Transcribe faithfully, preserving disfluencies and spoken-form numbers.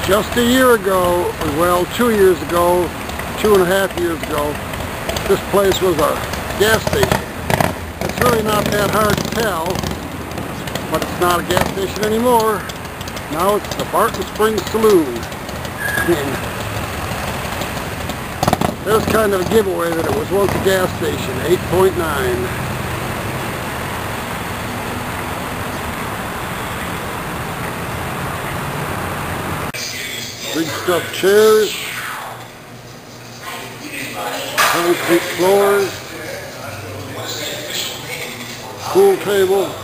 Just a year ago, well, two years ago, two and a half years ago, this place was a gas station. It's really not that hard to tell, but it's not a gas station anymore. Now it's the Barton Saloon. I mean, there's kind of a giveaway that it was once a gas station, eight point nine. Big stuffed chairs, concrete floors, pool table.